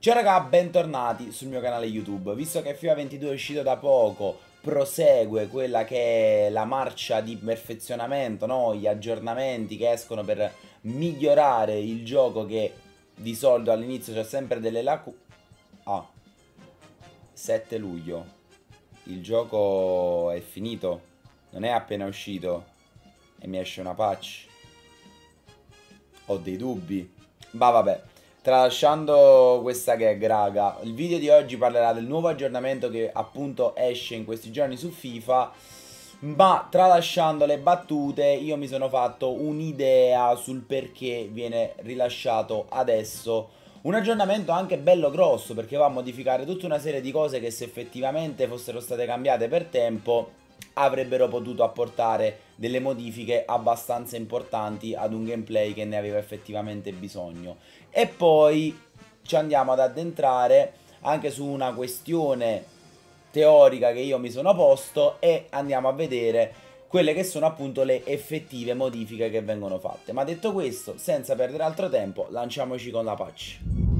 Ciao raga, bentornati sul mio canale YouTube. Visto che FIFA 22 è uscito da poco, prosegue quella che è la marcia di perfezionamento, no? Gli aggiornamenti che escono per migliorare il gioco che di solito all'inizio c'è sempre delle lacune. Ah, 7 luglio. Il gioco è finito, non è appena uscito e mi esce una patch. Ho dei dubbi. Ma vabbè. Tralasciando questa gag, raga, il video di oggi parlerà del nuovo aggiornamento che appunto esce in questi giorni su FIFA. Ma tralasciando le battute, io mi sono fatto un'idea sul perché viene rilasciato adesso un aggiornamento anche bello grosso, perché va a modificare tutta una serie di cose che, se effettivamente fossero state cambiate per tempo, avrebbero potuto apportare delle modifiche abbastanza importanti ad un gameplay che ne aveva effettivamente bisogno. E poi ci andiamo ad addentrare anche su una questione teorica che io mi sono posto e andiamo a vedere quelle che sono appunto le effettive modifiche che vengono fatte. Ma detto questo, senza perdere altro tempo, lanciamoci con la patch.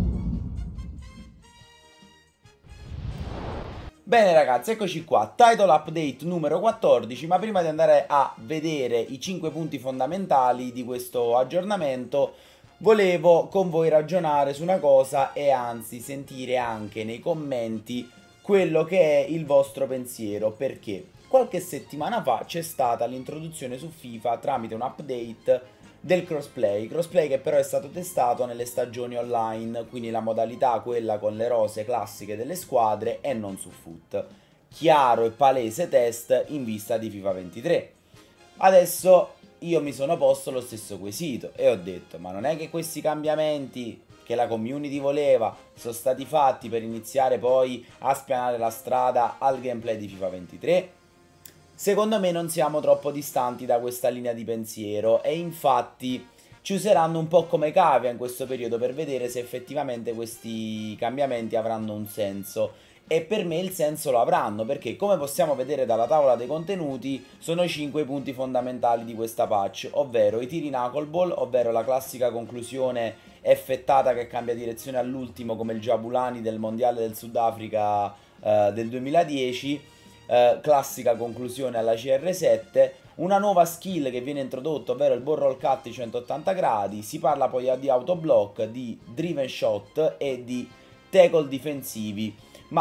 Bene ragazzi, eccoci qua, title update numero 14, ma prima di andare a vedere i 5 punti fondamentali di questo aggiornamento, volevo con voi ragionare su una cosa e anzi sentire anche nei commenti quello che è il vostro pensiero, perché qualche settimana fa c'è stata l'introduzione su FIFA tramite un update del crossplay che però è stato testato nelle stagioni online, quindi la modalità quella con le rose classiche delle squadre e non su foot. Chiaro e palese test in vista di FIFA 23. Adesso io mi sono posto lo stesso quesito e ho detto: ma non è che questi cambiamenti che la community voleva sono stati fatti per iniziare poi a spianare la strada al gameplay di FIFA 23? Secondo me non siamo troppo distanti da questa linea di pensiero e infatti ci useranno un po' come cavia in questo periodo per vedere se effettivamente questi cambiamenti avranno un senso. E per me il senso lo avranno, perché come possiamo vedere dalla tavola dei contenuti sono 5 punti fondamentali di questa patch, ovvero i tiri knuckleball, ovvero la classica conclusione effettata che cambia direzione all'ultimo come il Jabulani del mondiale del Sudafrica del 2010, classica conclusione alla CR7, una nuova skill che viene introdotta, ovvero il ball roll cut di 180 gradi, si parla poi di autoblock, di driven shot e di tackle difensivi.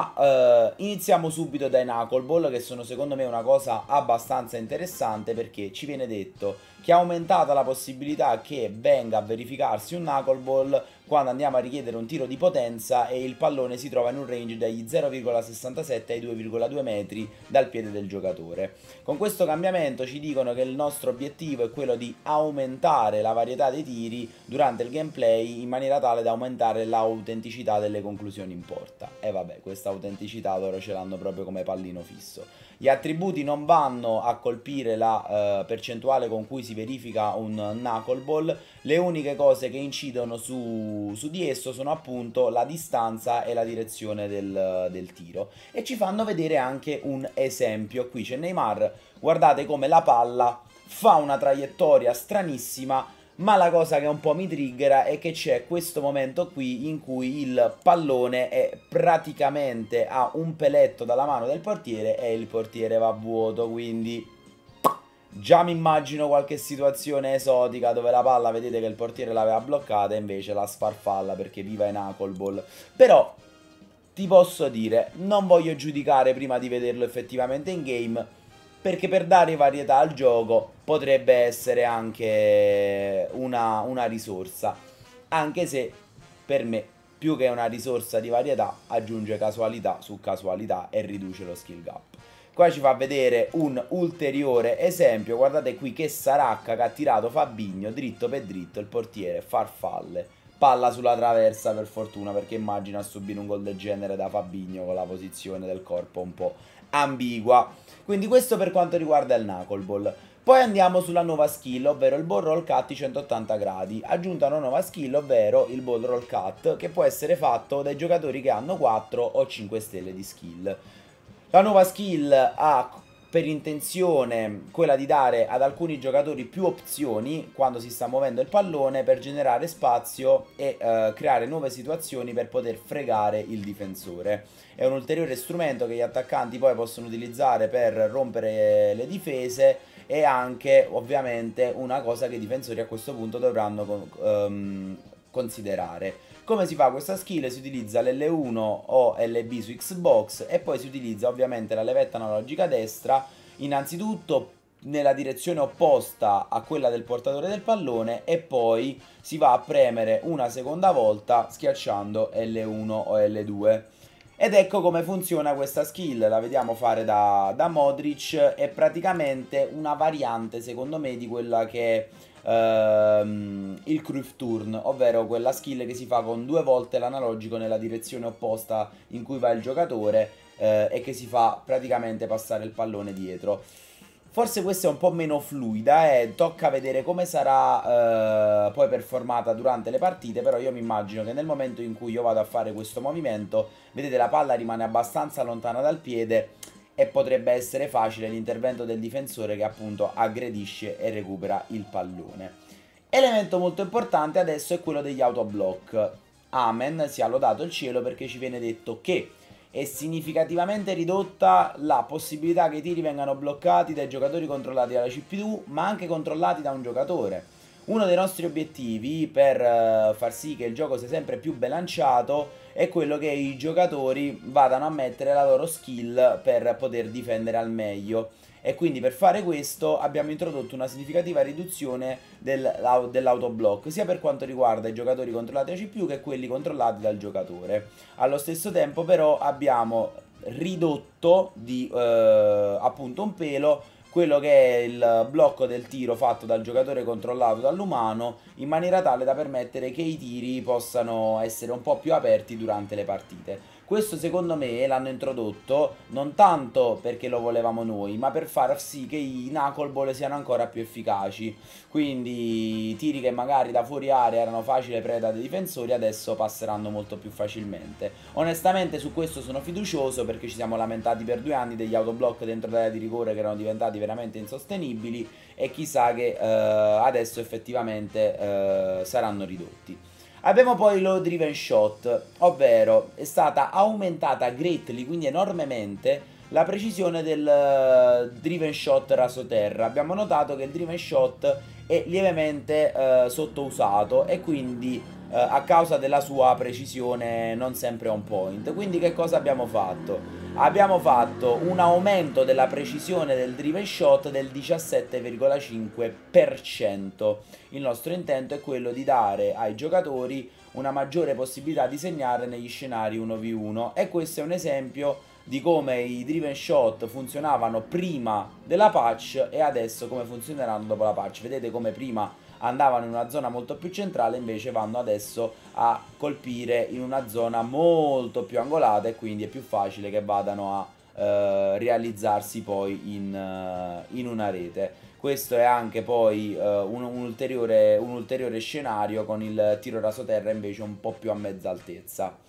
Ma iniziamo subito dai knuckleball, che sono secondo me una cosa abbastanza interessante, perché ci viene detto che è aumentata la possibilità che venga a verificarsi un knuckleball quando andiamo a richiedere un tiro di potenza e il pallone si trova in un range dagli 0,67 ai 2,2 metri dal piede del giocatore. Con questo cambiamento ci dicono che il nostro obiettivo è quello di aumentare la varietà dei tiri durante il gameplay in maniera tale da aumentare l'autenticità delle conclusioni in porta. E vabbè, questa autenticità loro ce l'hanno proprio come pallino fisso. Gli attributi non vanno a colpire la percentuale con cui si verifica un knuckleball, le uniche cose che incidono su di esso sono appunto la distanza e la direzione del tiro. E ci fanno vedere anche un esempio. Qui c'è Neymar, guardate come la palla fa una traiettoria stranissima, ma la cosa che un po' mi triggera è che c'è questo momento qui in cui il pallone è praticamente a un peletto dalla mano del portiere e il portiere va a vuoto, quindi già mi immagino qualche situazione esotica dove la palla vedete che il portiere l'aveva bloccata e invece la sfarfalla perché viva in knuckleball. Però ti posso dire, non voglio giudicare prima di vederlo effettivamente in game, perché per dare varietà al gioco potrebbe essere anche una risorsa, anche se per me più che una risorsa di varietà aggiunge casualità su casualità e riduce lo skill gap. Qua ci fa vedere un ulteriore esempio, guardate qui che Saracca che ha tirato Fabinho dritto per dritto, il portiere farfalle, palla sulla traversa per fortuna, perché immagino a subire un gol del genere da Fabinho con la posizione del corpo un po' ambigua. Quindi questo per quanto riguarda il knuckleball. Poi andiamo sulla nuova skill, ovvero il ball roll cut di 180 gradi. Aggiunta una nuova skill, ovvero il ball roll cut, che può essere fatto dai giocatori che hanno 4 o 5 stelle di skill. La nuova skill ha per intenzione quella di dare ad alcuni giocatori più opzioni quando si sta muovendo il pallone per generare spazio e creare nuove situazioni per poter fregare il difensore. È un ulteriore strumento che gli attaccanti poi possono utilizzare per rompere le difese e anche ovviamente una cosa che i difensori a questo punto dovranno considerare. Come si fa questa skill? Si utilizza l'L1 o LB su Xbox e poi si utilizza ovviamente la levetta analogica destra, innanzitutto nella direzione opposta a quella del portatore del pallone e poi si va a premere una seconda volta schiacciando L1 o L2. Ed ecco come funziona questa skill, la vediamo fare da Modric, è praticamente una variante secondo me di quella che è il Cruyff Turn, ovvero quella skill che si fa con 2 volte l'analogico nella direzione opposta in cui va il giocatore e che si fa praticamente passare il pallone dietro. Forse questa è un po' meno fluida e tocca vedere come sarà poi performata durante le partite, però io mi immagino che nel momento in cui io vado a fare questo movimento, vedete la palla rimane abbastanza lontana dal piede e potrebbe essere facile l'intervento del difensore che appunto aggredisce e recupera il pallone. Elemento molto importante adesso è quello degli autoblock. Amen, sia lodato il cielo, perché ci viene detto che è significativamente ridotta la possibilità che i tiri vengano bloccati dai giocatori controllati dalla CPU, ma anche controllati da un giocatore. Uno dei nostri obiettivi per far sì che il gioco sia sempre più bilanciato è quello che i giocatori vadano a mettere la loro skill per poter difendere al meglio. E quindi per fare questo abbiamo introdotto una significativa riduzione dell'autoblock, sia per quanto riguarda i giocatori controllati da CPU che quelli controllati dal giocatore. Allo stesso tempo però abbiamo ridotto di appunto un pelo quello che è il blocco del tiro fatto dal giocatore controllato dall'umano, in maniera tale da permettere che i tiri possano essere un po' più aperti durante le partite. Questo secondo me l'hanno introdotto non tanto perché lo volevamo noi, ma per far sì che i knuckleball siano ancora più efficaci. Quindi i tiri che magari da fuori area erano facile preda dei difensori adesso passeranno molto più facilmente. Onestamente su questo sono fiducioso, perché ci siamo lamentati per 2 anni degli autoblock dentro l'area di rigore che erano diventati veramente insostenibili e chissà che adesso effettivamente saranno ridotti. Abbiamo poi lo driven shot, ovvero è stata aumentata greatly, quindi enormemente, la precisione del driven shot rasoterra. Abbiamo notato che il driven shot è lievemente sottousato e quindi a causa della sua precisione non sempre on point. Quindi che cosa abbiamo fatto? Abbiamo fatto un aumento della precisione del driven shot del 17,5%. Il nostro intento è quello di dare ai giocatori una maggiore possibilità di segnare negli scenari 1v1 e questo è un esempio di come i driven shot funzionavano prima della patch e adesso come funzioneranno dopo la patch. Vedete come prima andavano in una zona molto più centrale, invece vanno adesso a colpire in una zona molto più angolata e quindi è più facile che vadano a realizzarsi poi in una rete. Questo è anche poi un ulteriore scenario con il tiro rasoterra invece un po' più a mezza altezza.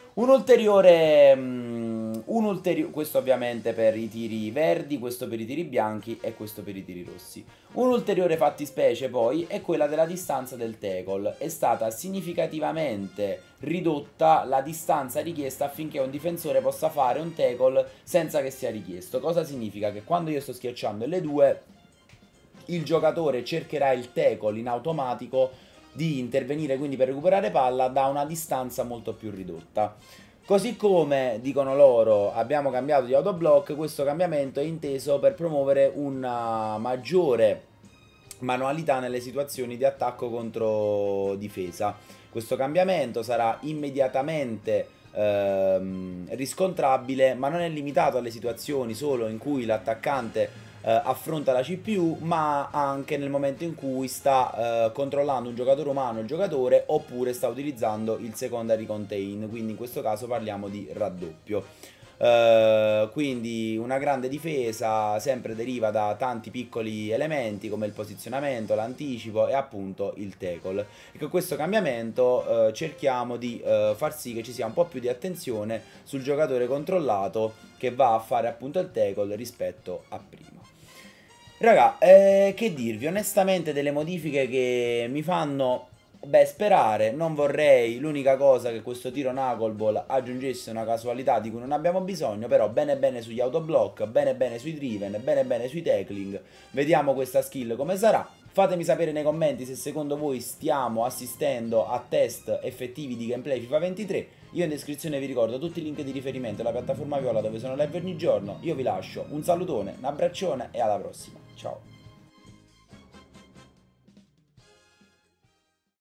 Questo ovviamente per i tiri verdi, questo per i tiri bianchi e questo per i tiri rossi. Un ulteriore fattispecie poi è quella della distanza del tackle. È stata significativamente ridotta la distanza richiesta affinché un difensore possa fare un tackle senza che sia richiesto. Cosa significa? Che quando io sto schiacciando L2 il giocatore cercherà il tackle in automatico di intervenire quindi per recuperare palla da una distanza molto più ridotta. Così come dicono loro abbiamo cambiato di autoblock, questo cambiamento è inteso per promuovere una maggiore manualità nelle situazioni di attacco contro difesa. Questo cambiamento sarà immediatamente riscontrabile, ma non è limitato alle situazioni solo in cui l'attaccante affronta la CPU, ma anche nel momento in cui sta controllando un giocatore umano, il giocatore, oppure sta utilizzando il secondary contain, quindi in questo caso parliamo di raddoppio. quindi una grande difesa sempre deriva da tanti piccoli elementi come il posizionamento, l'anticipo e appunto il tackle. E con questo cambiamento cerchiamo di far sì che ci sia un po' più di attenzione sul giocatore controllato che va a fare appunto il tackle rispetto a prima. Raga, che dirvi, onestamente delle modifiche che mi fanno, beh, sperare, non vorrei, l'unica cosa che questo tiro knuckleball aggiungesse una casualità di cui non abbiamo bisogno, però bene bene sugli autoblock, bene bene sui driven, bene bene sui tackling, vediamo questa skill come sarà. Fatemi sapere nei commenti se secondo voi stiamo assistendo a test effettivi di gameplay FIFA 23. Io in descrizione vi ricordo tutti i link di riferimento alla piattaforma Viola dove sono live ogni giorno. Io vi lascio un salutone, un abbraccione e alla prossima. Ciao.